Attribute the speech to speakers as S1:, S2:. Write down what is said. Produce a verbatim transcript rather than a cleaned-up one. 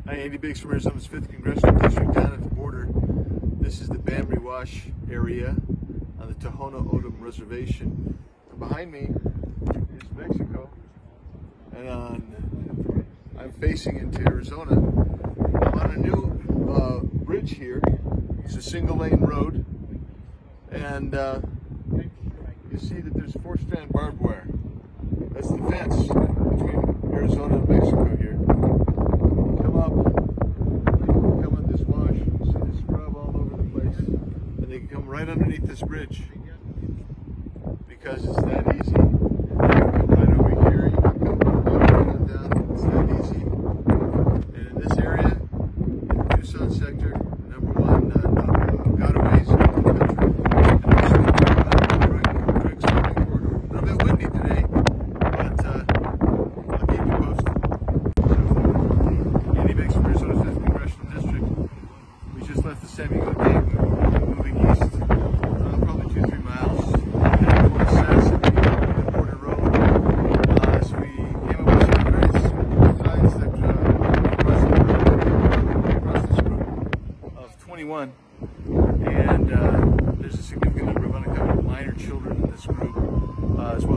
S1: Hi, Andy Biggs from Arizona's fifth Congressional District down at the border. This is the Bambry Wash area on the Tohono O'odham Reservation. And behind me is Mexico, and on, I'm facing into Arizona. I'm on a new uh, bridge here. It's a single lane road, and uh, you see that there's four strand barbed wire. That's the fence between Arizona and Mexico here. Come up, come on this wash, you see the scrub all over the place, and they can come right underneath this bridge because it's that easy. You can come right over here, you can come right on down, it's that easy. And in this area, in the Tucson sector, number one uh, gotaways in the country. And this is the direct, direct swimming corridor. A little bit windy today, but uh, I'll keep you posted. Andy Biggs from Arizona's fifth Congressional District. We just left the San Diego Gate, moving east, uh, probably two, three miles, heading towards Sassy, Border Road. Uh, so we came up with some various signs that uh, cross the road, across this group of twenty-one, and uh, there's a significant number of unaccompanied minor children in this group uh, as well.